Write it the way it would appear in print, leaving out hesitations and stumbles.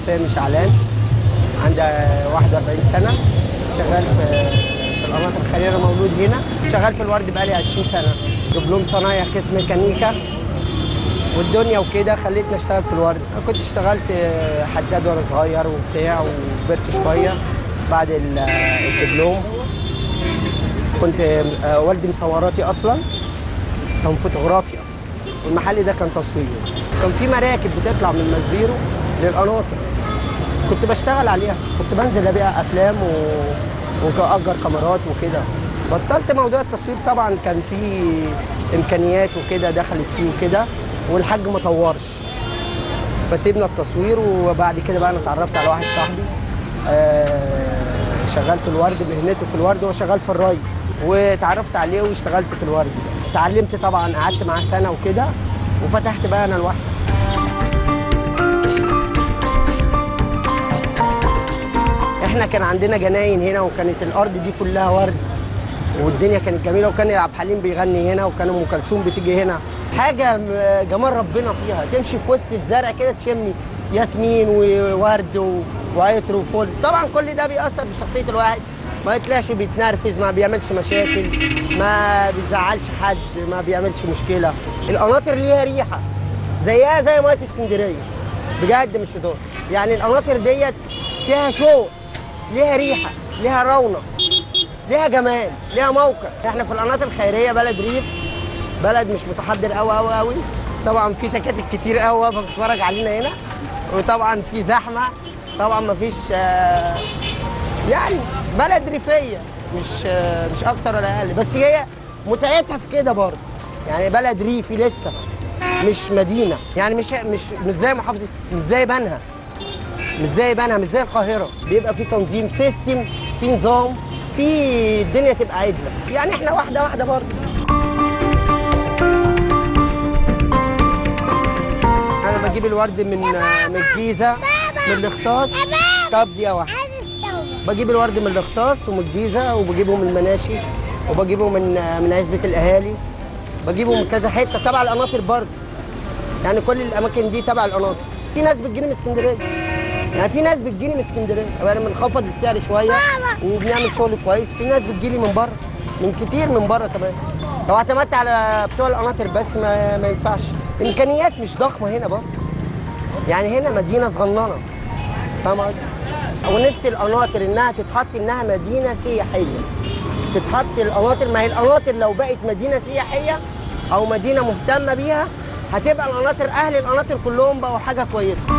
سامي شعلان، عندي 41 سنة، شغال في القناطر الخيرية. أنا مولود هنا، شغال في الورد بقالي 20 سنة، دبلوم صنايع قسم ميكانيكا، والدنيا وكده خلتني اشتغل في الورد. انا كنت اشتغلت حداد وانا صغير وبتاع، وكبرت شويه بعد الدبلوم. كنت والدي مصوراتي اصلا، كان فوتوغرافيا، والمحل ده كان تصوير. كان في مراكب بتطلع من ماسبيرو للقناطر، كنت بشتغل عليها، كنت بنزل ابيع افلام واجر كاميرات وكده. بطلت موضوع التصوير طبعا، كان في امكانيات وكده دخلت فيه وكده، والحاج ما طورش، فسيبنا التصوير. وبعد كده بقى انا اتعرفت على واحد صاحبي شغال في الورد، مهنته في الورد، هو شغال في الري، واتعرفت عليه واشتغلت في الورد. اتعلمت طبعا، قعدت معاه سنه وكده، وفتحت بقى انا لوحدي. احنا كان عندنا جناين هنا، وكانت الارض دي كلها ورد، والدنيا كانت جميله، وكان عبد الحليم بيغني هنا، وكان ام كلثوم بتيجي هنا. حاجه جمال ربنا فيها، تمشي في وسط الزرع كده تشمي ياسمين وورد وعطر وفل. طبعا كل ده بيأثر بشخصيه الواحد، ما يطلعش بيتنرفز، ما بيعملش مشاكل، ما بيزعلش حد، ما بيعملش مشكله. القناطر ليها ريحه زيها زي ميه اسكندريه، بجد مش هزار. يعني القناطر ديت فيها شوق، ليها ريحه، ليها رونق، ليها جمال، ليها موقع. احنا في القناطر الخيريه بلد ريف، بلد مش متحضر قوي قوي قوي. طبعا في تكاتك كتير قوي بتتفرج علينا هنا، وطبعا في زحمه. طبعا ما فيش يعني بلد ريفيه، مش اكتر ولا اقل، بس هي متعتها في كده برضه. يعني بلد ريفي لسه، مش مدينه. يعني مش زي محافظه، مش زي بنها، مش زي القاهره. بيبقى في تنظيم، سيستم، في نظام، في الدنيا تبقى عدله. يعني احنا واحده واحده برضه. انا بجيب الورد من الجيزه، من الاخصاص. طب دي واحده. بجيب الورد من الاخصاص ومن الجيزه، وبجيبه من المناشي، وبجيبه من عزبه الاهالي، بجيبه من كذا حته تبع القناطر برضه. يعني كل الاماكن دي تبع القناطر. في ناس بتجيني من اسكندريه، يعني في ناس بتجيلي من اسكندريه، انا بنخفض السعر شويه وبنعمل شغل كويس. في ناس بتجيلي من بره، من كتير من بره كمان. لو اعتمدت على بتوع القناطر بس ما ينفعش. امكانيات مش ضخمه هنا برضه، يعني هنا مدينه صغننه، فاهم قصدي؟ ونفسي القناطر انها تتحط انها مدينه سياحيه. تتحط القناطر، ما هي القناطر لو بقت مدينه سياحيه او مدينه مهتمه بيها، هتبقى القناطر، اهل القناطر كلهم بقوا حاجه كويسه.